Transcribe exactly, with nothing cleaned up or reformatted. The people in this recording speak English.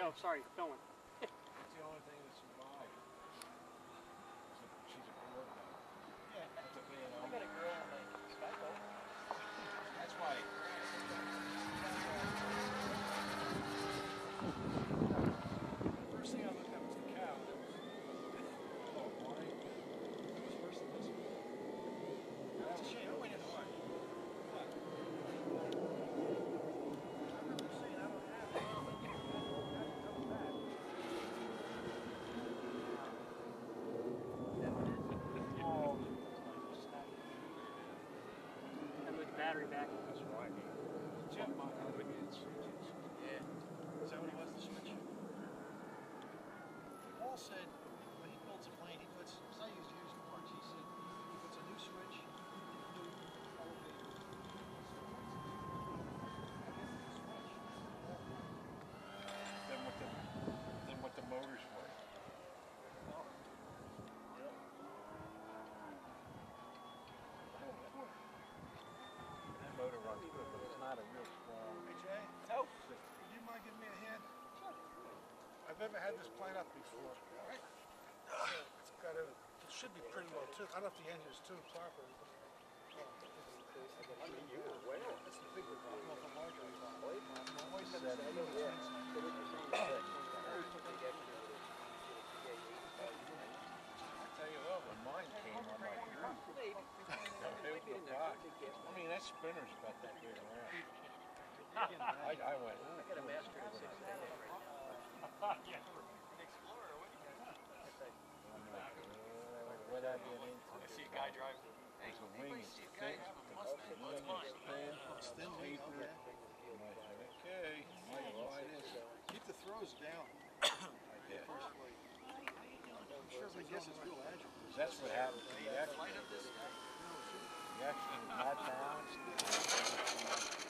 go. Sorry, filming. It's the only thing that survived. She's a girl now. Yeah. That's a man. I got a girl on my Skype. That's why. The first thing I looked at was the cow. Oh, why? It was worse than this one. That's a shame. I went in hard. What? I remember saying I don't have it. Battery back. That's right. Jim, my other kids. Yeah. Is that what it was, the switch? Paul said when he builds a plane, he puts, because I used to use parts, he said he puts a new switch, new elevator. I guess it's a switch. Then what the, then what the motors were. Oh. Really? Motor runs good, but it's not a real strong. Hey Jay, Oh. would you mind giving me a hand? Sure. I've never had this plane up before. All right. It's got a, it should be pretty low too. I don't know if the engine's tuned properly. I mean, you were well. That's the big one. I don't know if the larger one's on. My voice said that. that. Yeah. So what you're saying is I tell you what, when mine came on my groove, it was the box. I mean, that spinner's about that big around. I, I went, ooh, I got a master in six day right now. Yeah. An Explorer, what do you got? I'm like, uh, what I get into? I see a guy drive. There's a wing, it's thick, the wing is thin, It's thin, tapered. okay. I'm like, okay, I can buy this. Keep the throws down. I did. First flight. I'm sure, I guess it's real agile. That's what happened to the actually. Light up this guy. The actually not balanced.